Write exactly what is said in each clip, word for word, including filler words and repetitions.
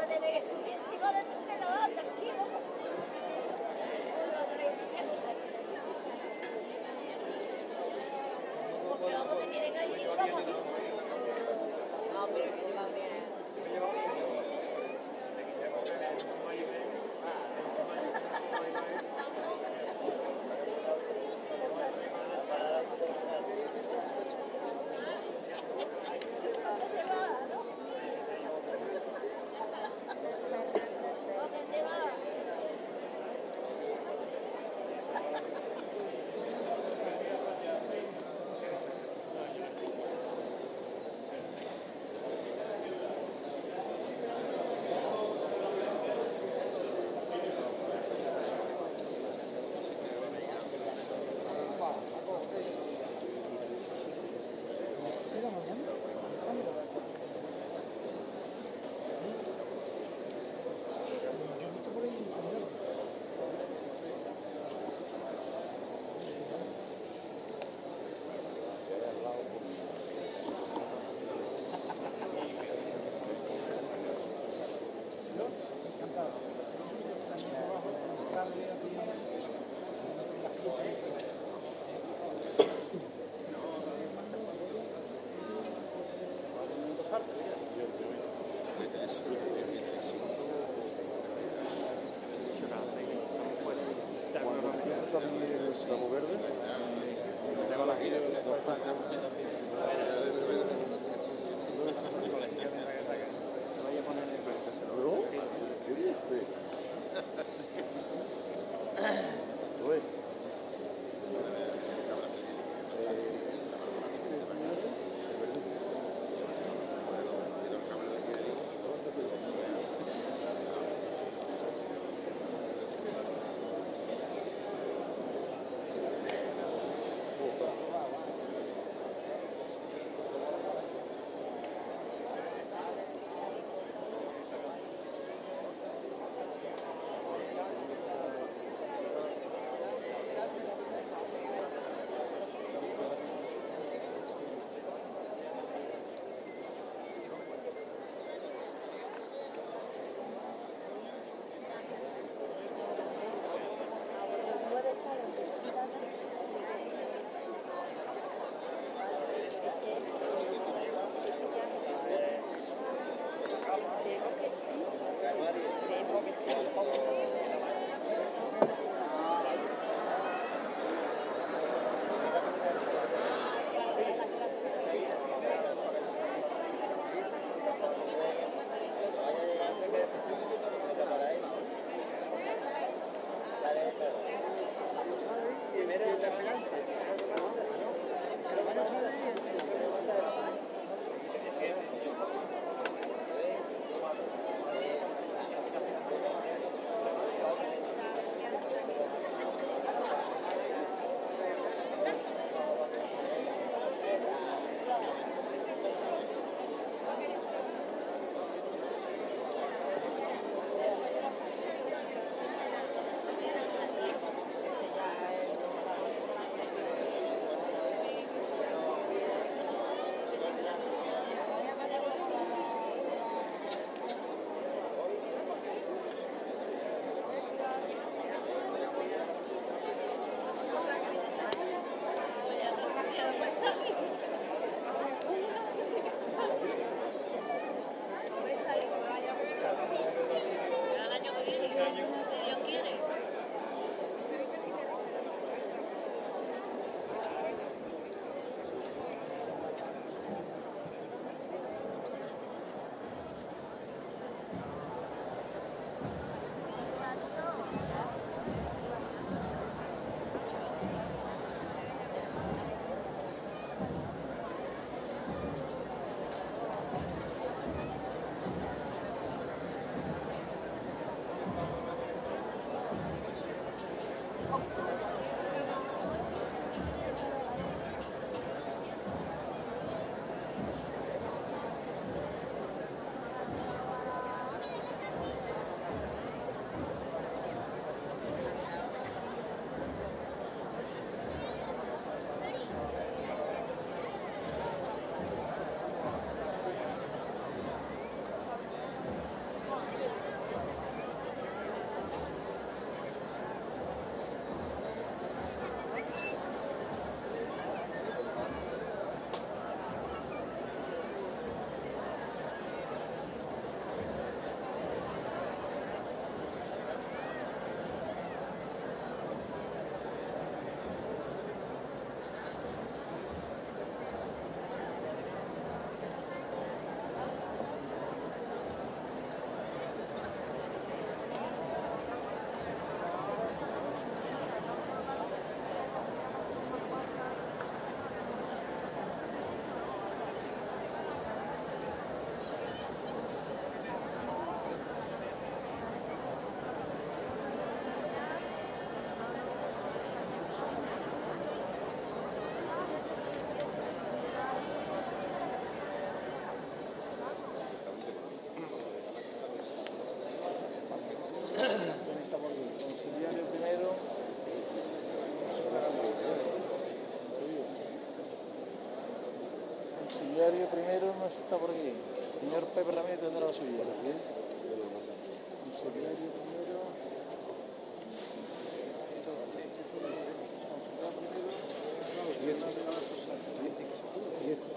Ramo verde. Le va la gira. Diario primero no está por aquí. Señor Pepe Ramírez tendrá la suya. Diario primero. Y este. Y este.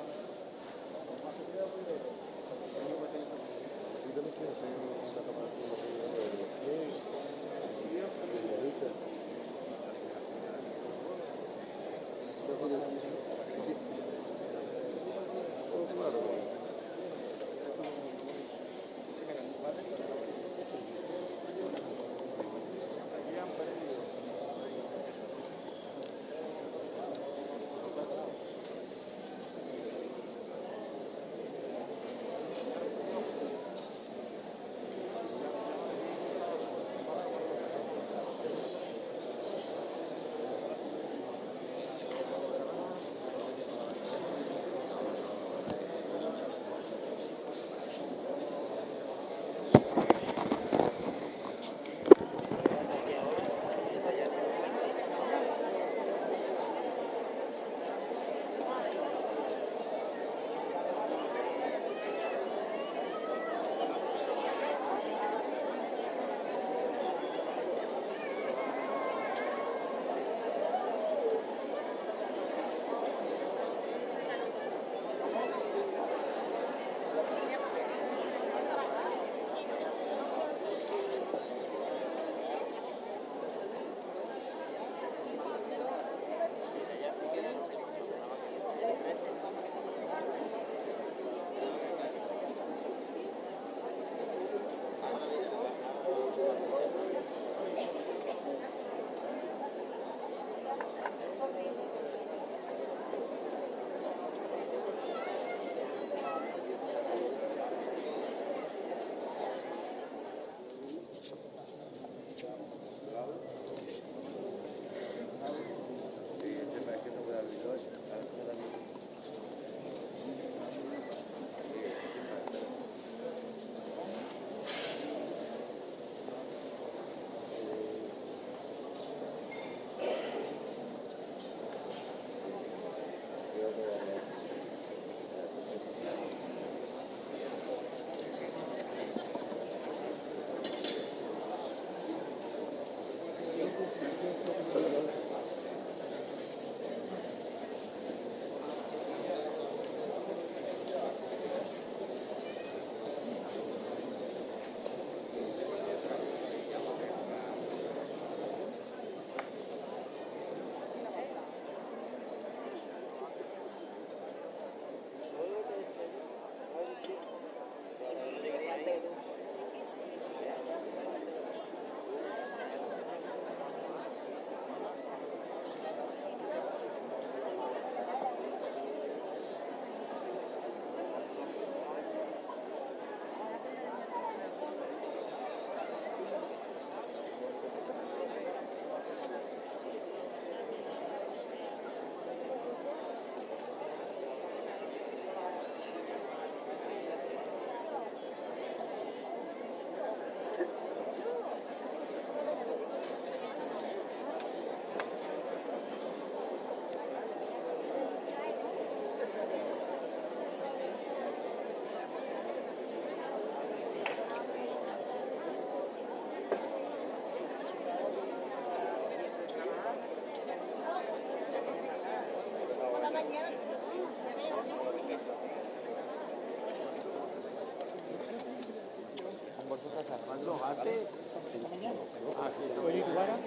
por su casa. ¿Cuándo? ¿Antes? ¿Esta mañana? Ah, sí. Oye, ¿tu vara?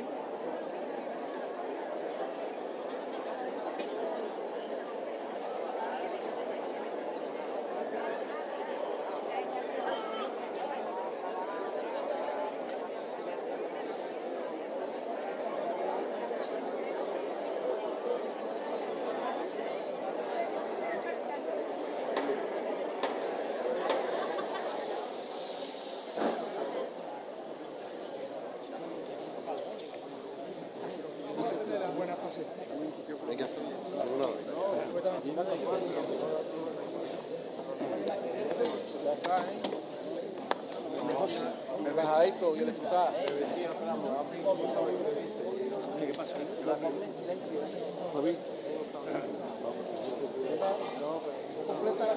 Buena fase. Venga, alguna vez. Ya está, ¿eh? El bajadito y el disfrutar. ¿Qué pasa? Completa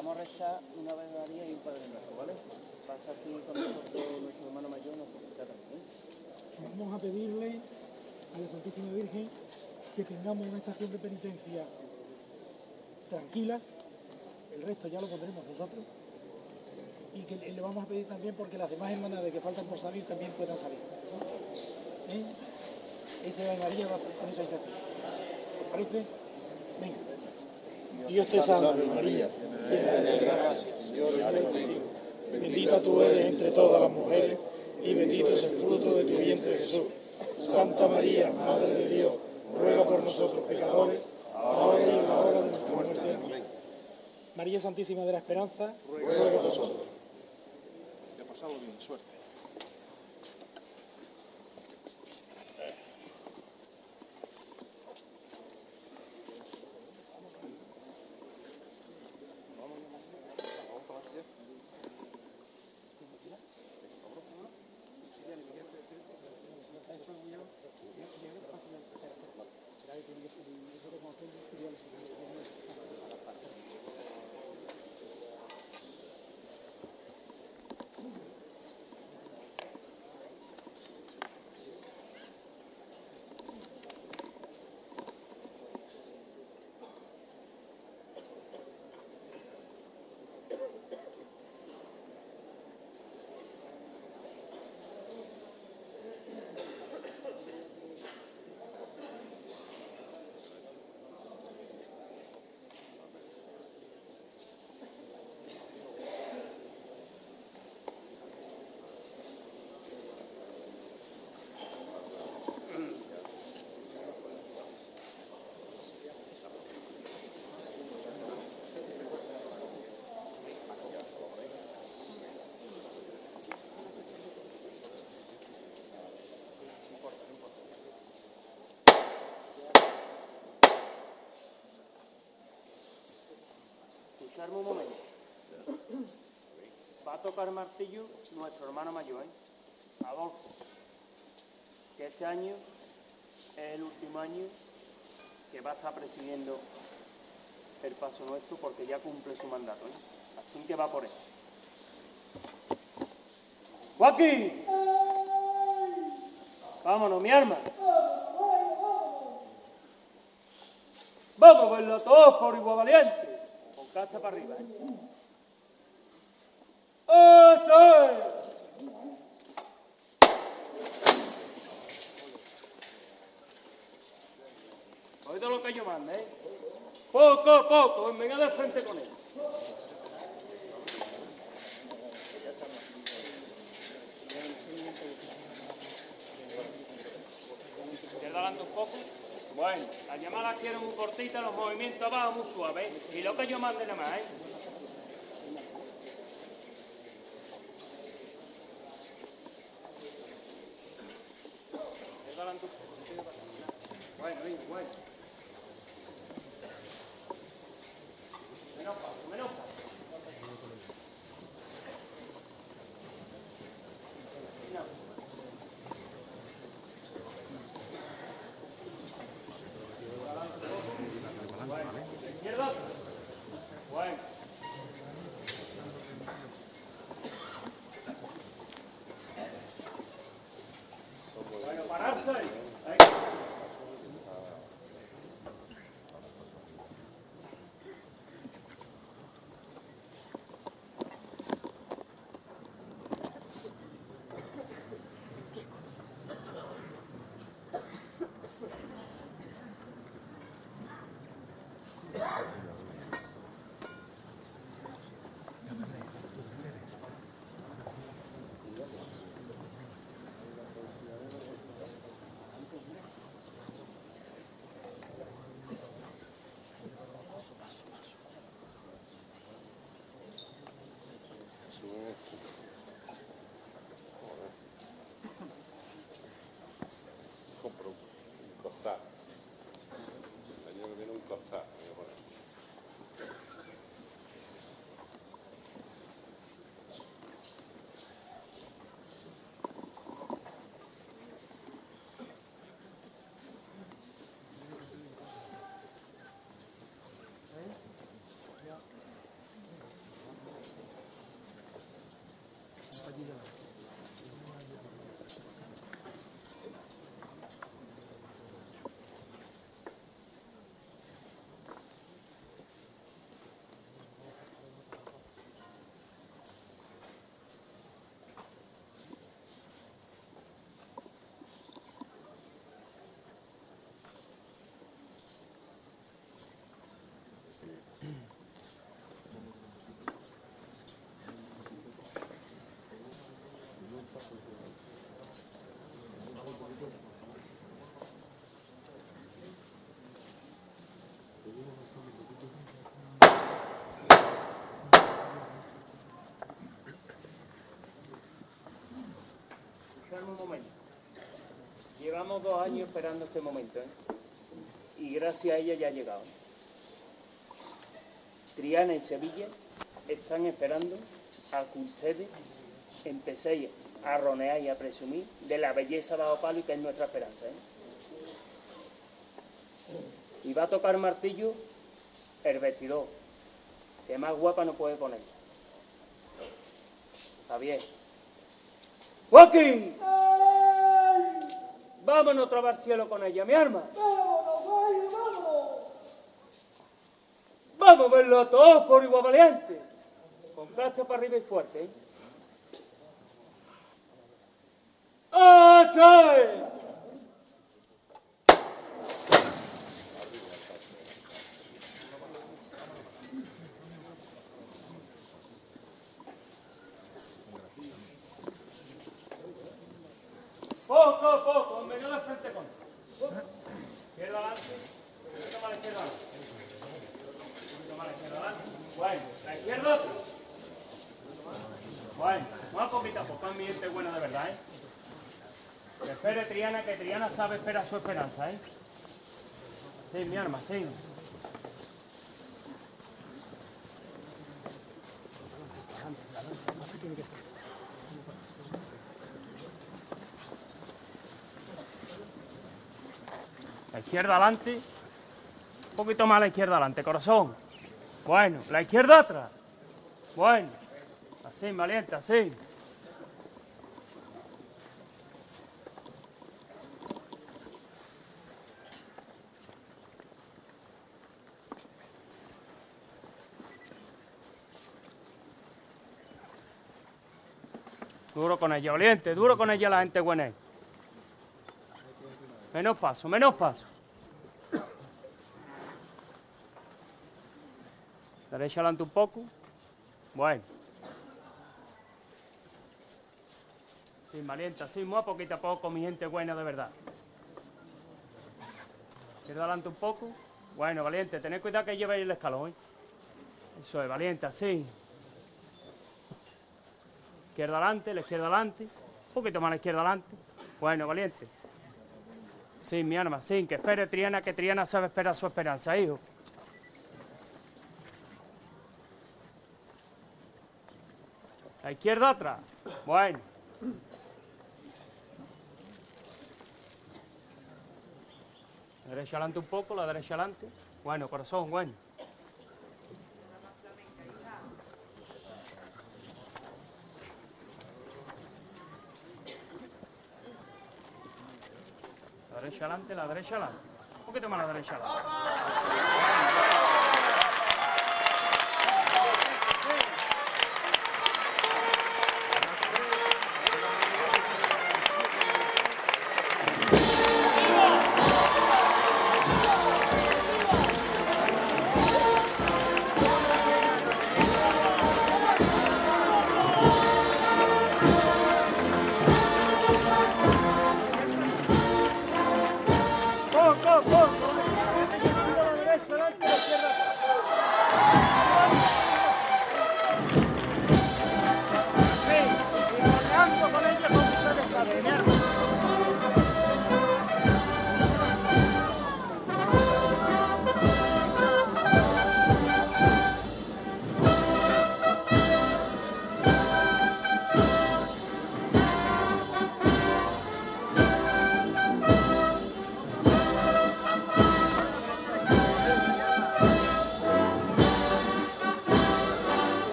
Vamos a rezar una Ave María y un Padre Nuestro, ¿vale? Pasa aquí con nosotros nuestro hermano mayor, nos felicita también. Vamos a pedirle a la Santísima Virgen que tengamos una estación de penitencia tranquila, el resto ya lo pondremos nosotros, y que le vamos a pedir también porque las demás hermanas que faltan por salir también puedan salir. ¿Eh? Esa Ave María va con esa estación. ¿Os parece? Venga. Dios te salve, María, llena de gracia, Dios es contigo. Bendita tú eres entre todas las mujeres y bendito es el fruto de tu vientre, Jesús. Santa María, Madre de Dios, ruega por nosotros pecadores, ahora y en la hora de nuestra muerte. Amén. María Santísima de la Esperanza, ruega por nosotros. Ya pasado bien, suerte. Escucharme un momento. Va a tocar martillo nuestro hermano mayor, ¿eh? Adolfo, que este año es el último año que va a estar presidiendo el Paso Nuestro porque ya cumple su mandato, ¿eh? Así que va por él. ¡Joaquín! Vámonos, mi alma. Vamos a verlo todos por igual valiente. Con casta para arriba, ¿eh? ¡Este! Oído lo que yo mande, ¿eh? Poco a poco, venga de frente con él. ¿Quieres adelante un poco? Bueno, las llamadas quiero muy cortitas, los movimientos abajo muy suaves, ¿eh? Y lo que yo mande nada más, ¿eh? ¿Quieres adelante un poco? Bueno, venga, bueno. Menos paso, menos paso. Izquierda. Bueno. Bueno, pararse. Venga. calma un momento. Llevamos dos años esperando este momento, ¿eh? Y gracias a ella ya ha llegado. Triana y Sevilla están esperando a que ustedes empecéis a ronear y a presumir de la belleza de Palo y que es nuestra esperanza, ¿eh? Y va a tocar martillo el vestidor, que más guapa no puede poner. Está bien. ¡Joaquín! Vámonos a trabar cielo con ella, mi arma. ¡Vámonos, vámonos, vámonos! Vamos a verlo a todos por igual valiente. Con cacha para arriba y fuerte, ¿eh? ¡Achai! Poco a poco, menos de frente con. Izquierda adelante, un poquito más a la izquierda adelante. Un poquito más a la izquierda adelante. Bueno, la izquierda otra. Bueno, más poquito a poco, es mi gente buena de verdad, ¿eh? Que espere Triana, que Triana sabe esperar su esperanza, ¿eh? Sí, mi arma, sí. La izquierda adelante, un poquito más a la izquierda adelante, corazón. Bueno, la izquierda atrás. Bueno, así, valiente, así. Duro con ella, valiente, duro con ella la gente buena. Menos paso, menos paso. Derecha adelante un poco. Bueno. Sí, valiente, así, muy a poquito a poco, mi gente buena de verdad. Izquierda adelante un poco. Bueno, valiente, tened cuidado que llevéis el escalón, ¿eh? Eso es, valiente, así. Izquierda adelante, la izquierda adelante. Un poquito más a la izquierda adelante. Bueno, valiente. Sí, mi arma, sí, que espere Triana, que Triana sabe esperar su esperanza, hijo. La izquierda atrás. Bueno. La derecha adelante un poco, la derecha adelante. Bueno, corazón, bueno. La derecha adelante, la derecha adelante. Un poquito más la derecha adelante. Poco, poco. La derecha adelante, la izquierda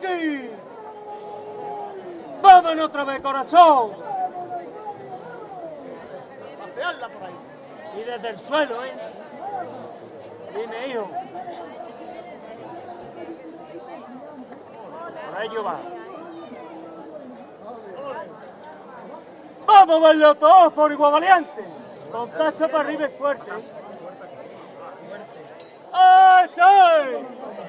aquí! ¡Vámonos otra vez, corazón! Pasearla por ahí. Y desde el suelo, ¿eh? Dime, hijo. Por ello va. ¡Vamos a verlo todos por igual valiente! Con tacha para arriba y fuerte. ¡Ay!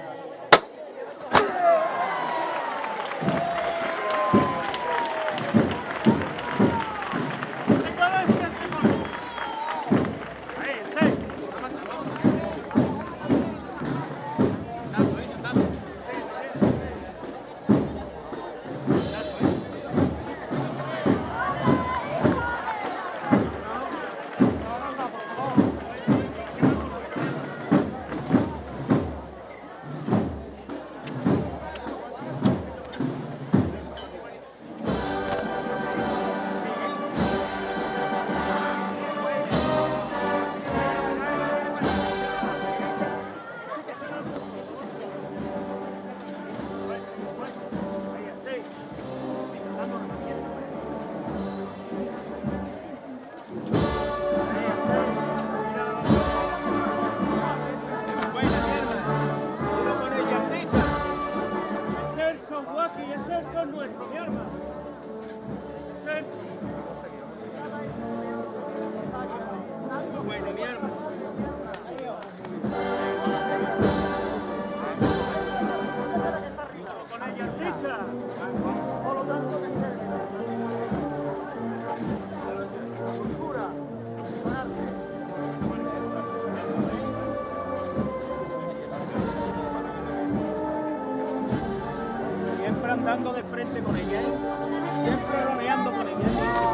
Siempre andando de frente con ella, ¿eh? Siempre rodeando con ella.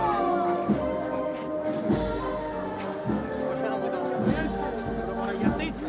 Pero con ella, ticha.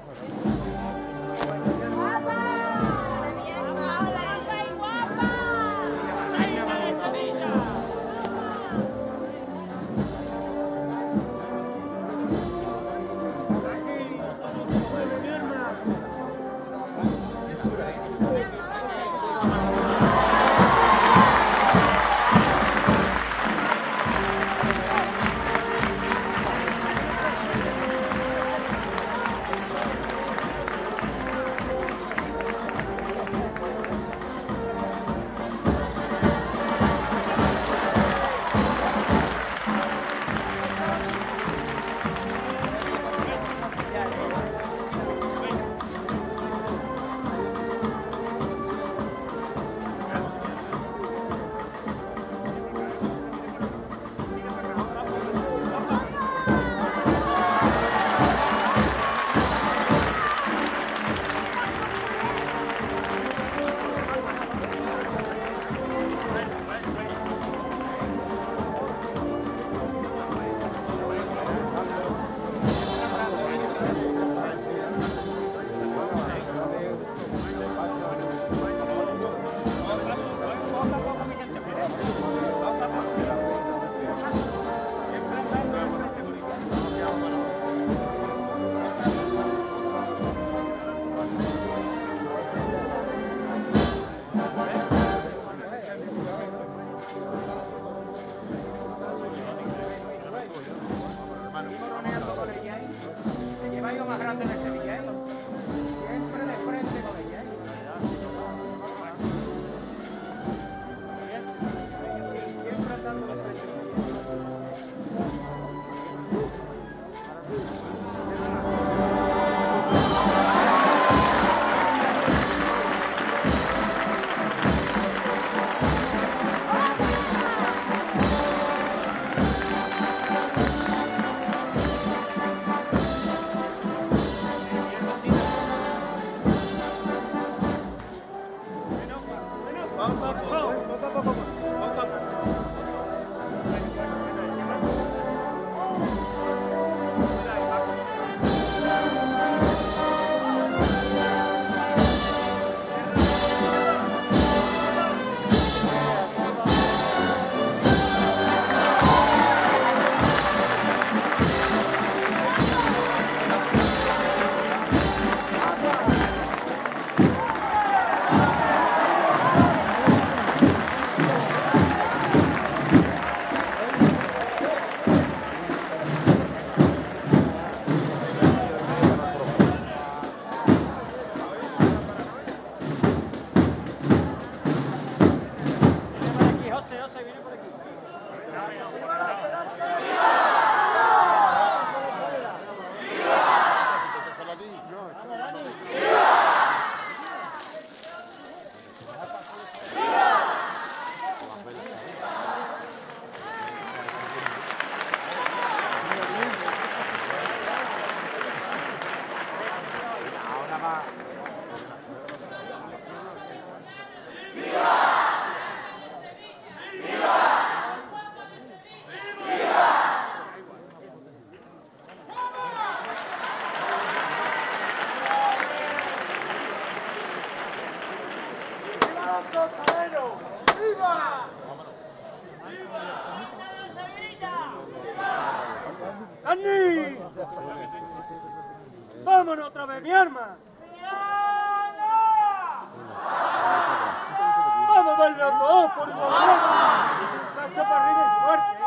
Más grande de Sevilla, ¿eh? Siempre de frente con ella, ¿eh? Sí, siempre andando de frente con ella. José, José, viene por aquí. ¡Cani! ¡Vámonos otra vez, mi arma! ¡Vamos a verlo todos por igual! ¡Marcha para arriba y fuerte!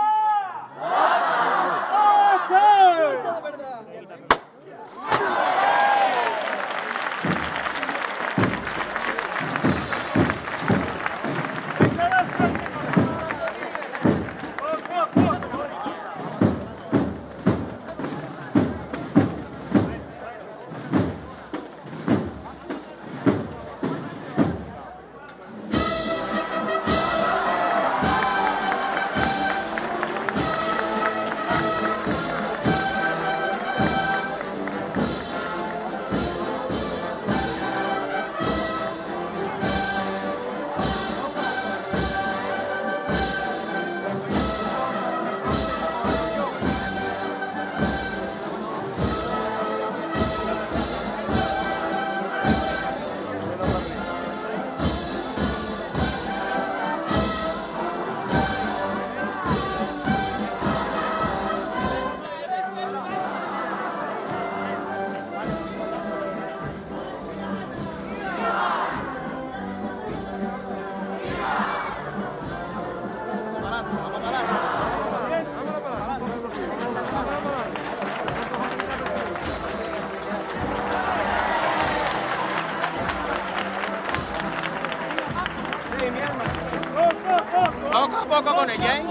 Poco a poco con ella, ¿eh?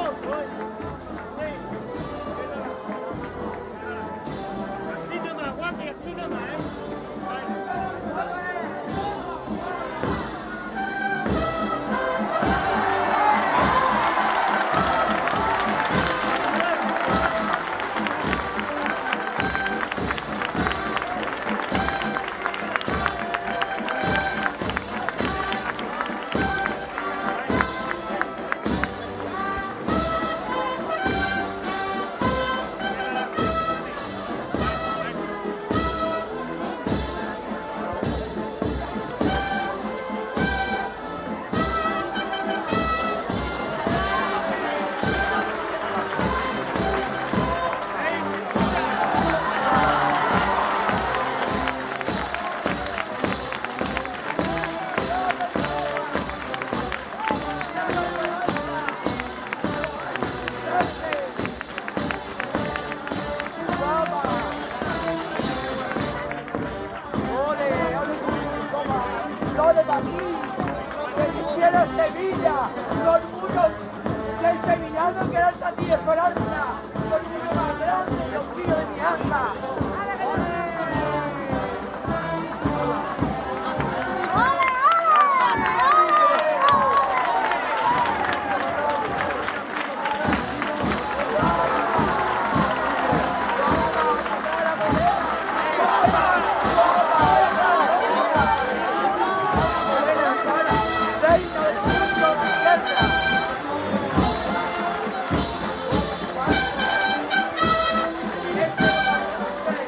Así nomás, Juanqui, así nomás, ¿eh? de Madrid, que quiero Sevilla, el orgullo del sevillano que era esta tía Esperanza, el orgullo más grande, los tíos de mi alma. Este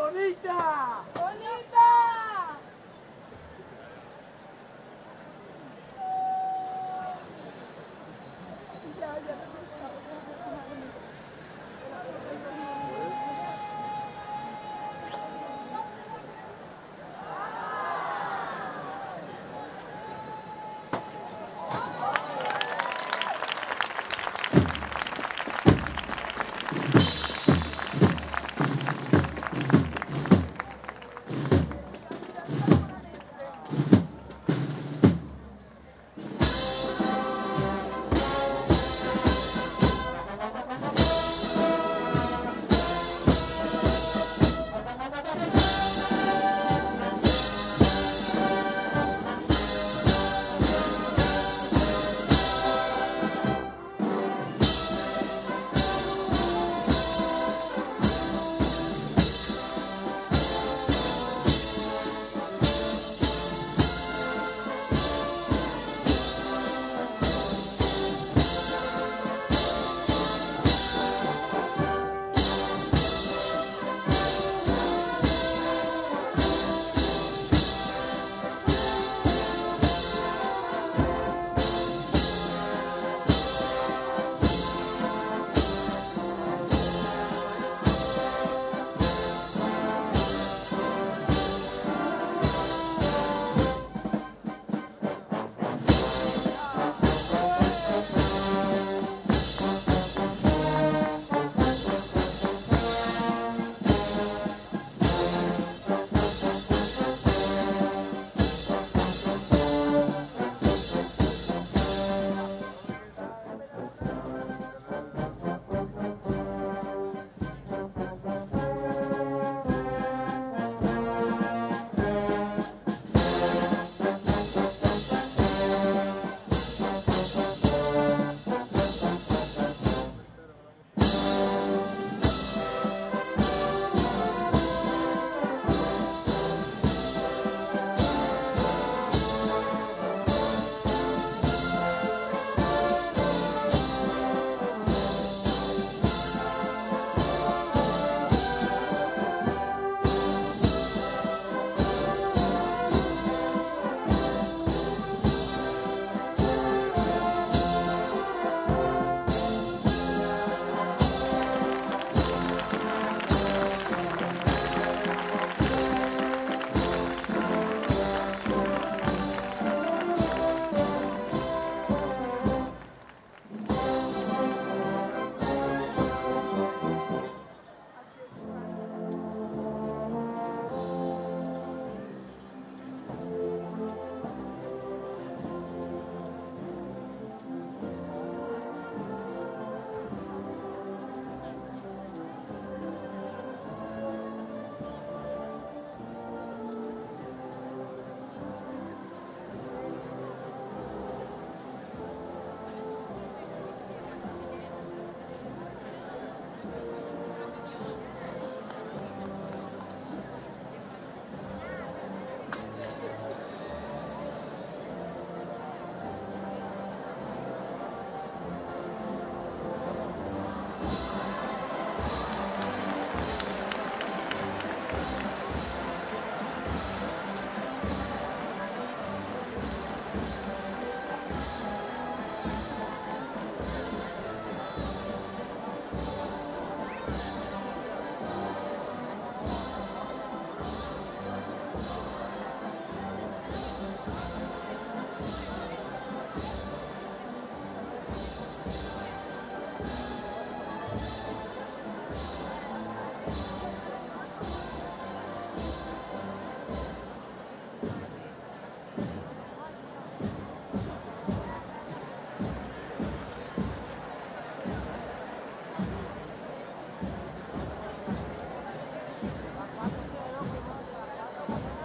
¡Bonita! ¡Bonita! Thank you.